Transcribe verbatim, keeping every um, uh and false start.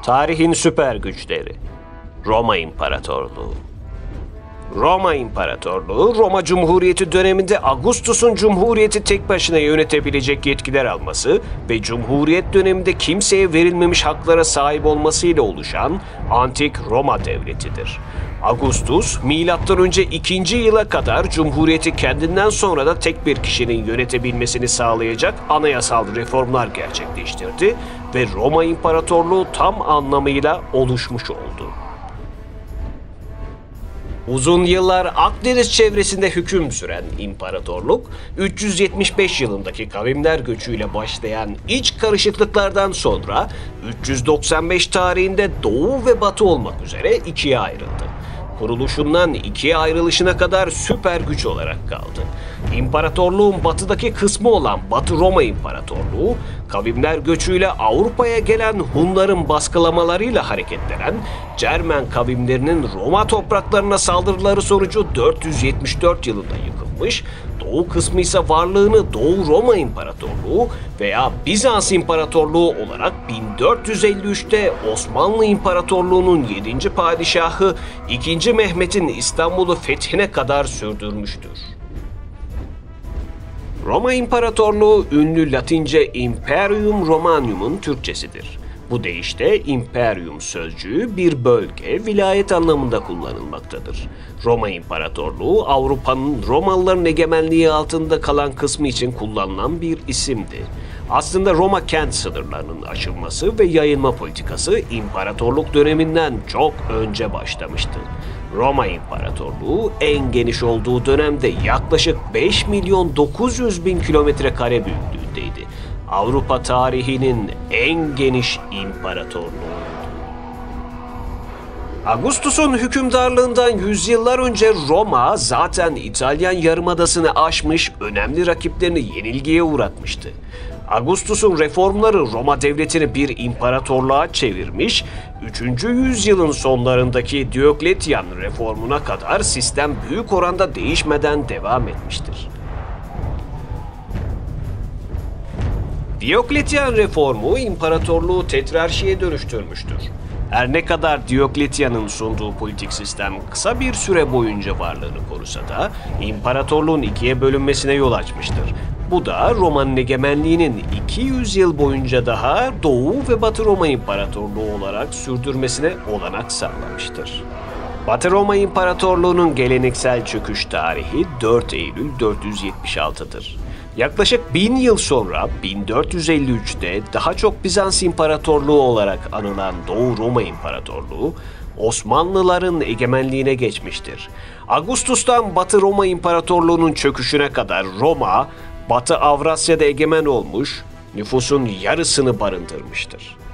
Tarihin süper güçleri. Roma İmparatorluğu. Roma İmparatorluğu, Roma Cumhuriyeti döneminde Augustus'un Cumhuriyeti tek başına yönetebilecek yetkiler alması ve Cumhuriyet döneminde kimseye verilmemiş haklara sahip olmasıyla oluşan antik Roma devletidir. Augustus, milattan önce ikinci yıla kadar Cumhuriyeti kendinden sonra da tek bir kişinin yönetebilmesini sağlayacak anayasal reformlar gerçekleştirdi ve Roma İmparatorluğu tam anlamıyla oluşmuş oldu. Uzun yıllar Akdeniz çevresinde hüküm süren imparatorluk, üç yüz yetmiş beş yılındaki kavimler göçüyle başlayan iç karışıklıklardan sonra üç yüz doksan beş tarihinde Doğu ve Batı olmak üzere ikiye ayrıldı. Kuruluşundan ikiye ayrılışına kadar süper güç olarak kaldı. İmparatorluğun batıdaki kısmı olan Batı Roma İmparatorluğu, kavimler göçüyle Avrupa'ya gelen Hunların baskılamalarıyla hareketlenen Cermen kavimlerinin Roma topraklarına saldırıları sonucu dört yüz yetmiş dört yılında yıkılmış, Doğu kısmı ise varlığını Doğu Roma İmparatorluğu veya Bizans İmparatorluğu olarak bin dört yüz elli üçte Osmanlı İmparatorluğu'nun yedinci padişahı ikinci. Mehmet'in İstanbul'u fethine kadar sürdürmüştür. Roma İmparatorluğu ünlü Latince Imperium Romanium'un Türkçesidir. Bu deyişte imperium sözcüğü bir bölge, vilayet anlamında kullanılmaktadır. Roma İmparatorluğu, Avrupa'nın Romalıların egemenliği altında kalan kısmı için kullanılan bir isimdi. Aslında Roma kent sınırlarının aşılması ve yayılma politikası imparatorluk döneminden çok önce başlamıştı. Roma İmparatorluğu en geniş olduğu dönemde yaklaşık beş milyon dokuz yüz bin kilometre kare büyüklüğündeydi. Avrupa tarihinin en geniş imparatorluğu. Augustus'un hükümdarlığından yüzyıllar önce Roma zaten İtalyan Yarımadası'nı aşmış, önemli rakiplerini yenilgiye uğratmıştı. Augustus'un reformları Roma devletini bir imparatorluğa çevirmiş, üçüncü yüzyılın sonlarındaki Diokletian reformuna kadar sistem büyük oranda değişmeden devam etmiştir. Diokletian reformu imparatorluğu tetrarşiye dönüştürmüştür. Her ne kadar Diokletian'ın sunduğu politik sistem kısa bir süre boyunca varlığını korusa da imparatorluğun ikiye bölünmesine yol açmıştır. Bu da Roma'nın egemenliğinin iki yüz yıl boyunca daha Doğu ve Batı Roma İmparatorluğu olarak sürdürmesine olanak sağlamıştır. Batı Roma İmparatorluğu'nun geleneksel çöküş tarihi dört Eylül dört yüz yetmiş altı'dır. Yaklaşık bin yıl sonra bin dört yüz elli üç'te daha çok Bizans İmparatorluğu olarak anılan Doğu Roma İmparatorluğu, Osmanlıların egemenliğine geçmiştir. Augustus'tan Batı Roma İmparatorluğu'nun çöküşüne kadar Roma, Batı Avrasya'da egemen olmuş, nüfusun yarısını barındırmıştır.